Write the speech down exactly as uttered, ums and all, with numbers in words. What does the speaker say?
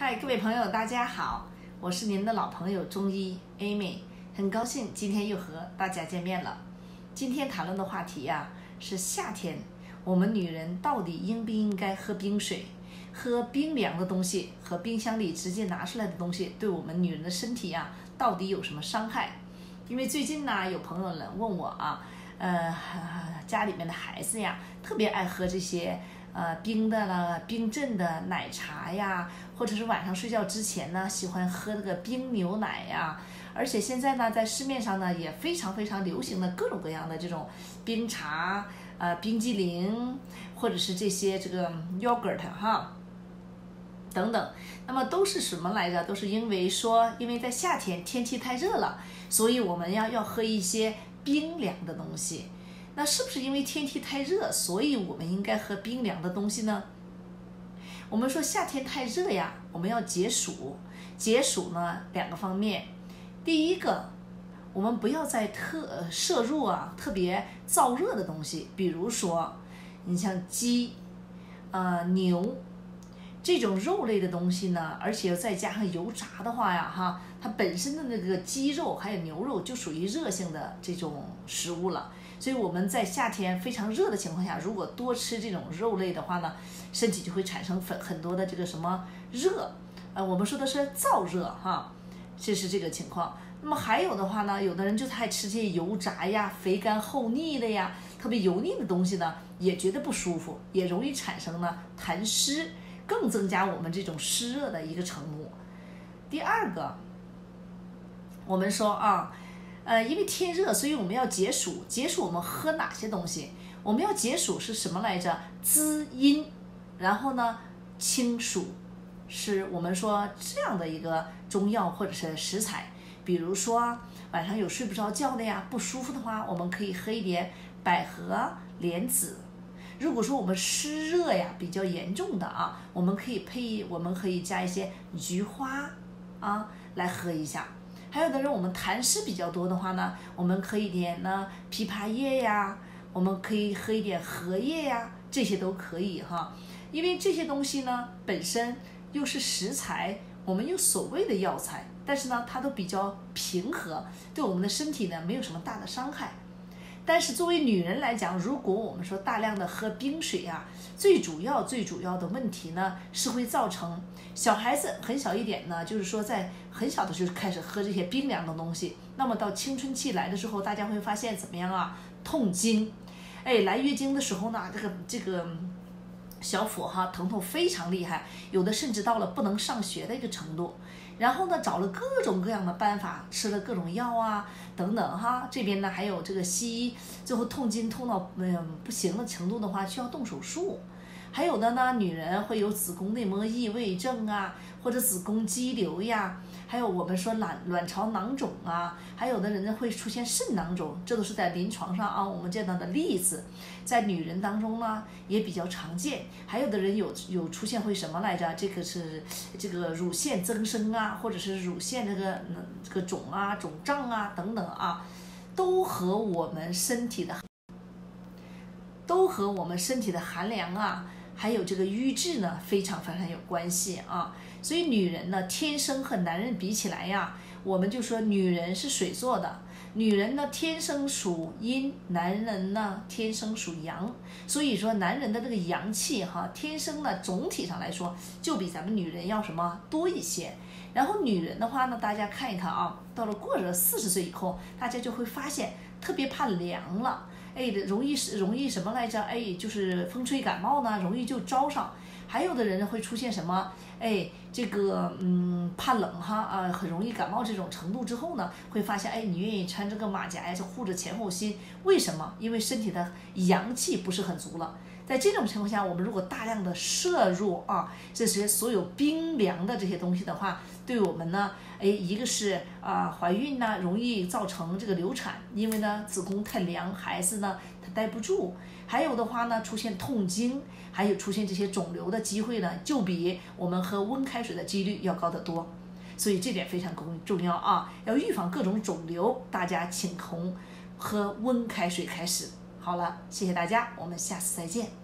嗨，各位朋友，大家好，我是您的老朋友中医 Amy， 很高兴今天又和大家见面了。今天谈论的话题呀、啊、是夏天，我们女人到底应不应该喝冰水？喝冰凉的东西和冰箱里直接拿出来的东西，对我们女人的身体呀、啊、到底有什么伤害？因为最近呢，有朋友呢问我啊，呃，家里面的孩子呀，特别爱喝这些。呃，冰的了，冰镇的奶茶呀，或者是晚上睡觉之前呢，喜欢喝那个冰牛奶呀。而且现在呢，在市面上呢，也非常非常流行的各种各样的这种冰茶、呃冰激凌，或者是这些这个 yogurt 哈，等等。那么都是什么来着？都是因为说，因为在夏天天气太热了，所以我们要要喝一些冰凉的东西。那是不是因为天气太热，所以我们应该喝冰凉的东西呢？我们说夏天太热呀，我们要解暑。解暑呢，两个方面。第一个，我们不要再特摄入啊特别燥热的东西，比如说，你像鸡、呃牛这种肉类的东西呢，而且再加上油炸的话呀，哈，它本身的那个鸡肉还有牛肉就属于热性的这种食物了。所以我们在夏天非常热的情况下，如果多吃这种肉类的话呢，身体就会产生很很多的这个什么热，呃，我们说的是燥热哈，这是这个情况。那么还有的话呢，有的人就爱吃这些油炸呀、肥甘厚腻的呀，特别油腻的东西呢，也觉得不舒服，也容易产生呢痰湿，更增加我们这种湿热的一个程度。第二个，我们说啊。呃，因为天热，所以我们要解暑。解暑我们喝哪些东西？我们要解暑是什么来着？滋阴，然后呢，清暑，是我们说这样的一个中药或者是食材。比如说晚上有睡不着觉的呀，不舒服的话，我们可以喝一点百合、莲子。如果说我们湿热呀比较严重的啊，我们可以配，我们可以加一些菊花啊来喝一下。还有的人我们痰湿比较多的话呢，我们可以点呢枇杷叶呀，我们可以喝一点荷叶呀，这些都可以哈。因为这些东西呢本身又是食材，我们有所谓的药材，但是呢它都比较平和，对我们的身体呢没有什么大的伤害。但是作为女人来讲，如果我们说大量的喝冰水啊，最主要最主要的问题呢是会造成小孩子很小一点呢，就是说在很小的时候开始喝这些冰凉的东西，那么到青春期来的时候，大家会发现怎么样啊？痛经，哎，来月经的时候呢，这个这个小腹哈疼痛非常厉害，有的甚至到了不能上学的一个程度。然后呢，找了各种各样的办法，吃了各种药啊，等等哈。这边呢还有这个西医，最后痛经痛到嗯不行的程度的话，需要动手术。还有的呢，女人会有子宫内膜异位症啊，或者子宫肌瘤呀，还有我们说卵卵巢囊肿啊，还有的人会出现肾囊肿，这都是在临床上啊我们见到的例子，在女人当中呢也比较常见。还有的人有有出现会什么来着？这个是这个乳腺增生啊，或者是乳腺这个嗯这个肿啊、肿胀啊等等啊，都和我们身体的都和我们身体的寒凉啊。还有这个瘀滞呢，非常非常有关系啊。所以女人呢，天生和男人比起来呀，我们就说女人是水做的，女人呢天生属阴，男人呢天生属阳。所以说男人的这个阳气哈，天生呢总体上来说就比咱们女人要什么多一些。然后女人的话呢，大家看一看啊，到了过了四十岁以后，大家就会发现特别怕凉了。哎，容易是容易什么来着？哎，就是风吹感冒呢，容易就招上。还有的人会出现什么？哎，这个嗯怕冷哈啊，很容易感冒这种程度之后呢，会发现哎，你愿意穿这个马甲呀，就护着前后心。为什么？因为身体的阳气不是很足了。在这种情况下，我们如果大量的摄入啊这些所有冰凉的这些东西的话，对我们呢，哎，一个是啊、呃、怀孕呢容易造成这个流产，因为呢子宫太凉，孩子呢他待不住。还有的话呢，出现痛经，还有出现这些肿瘤的机会呢，就比我们喝温开水的几率要高得多。所以这点非常重要啊，要预防各种肿瘤，大家请从喝温开水开始。好了，谢谢大家，我们下次再见。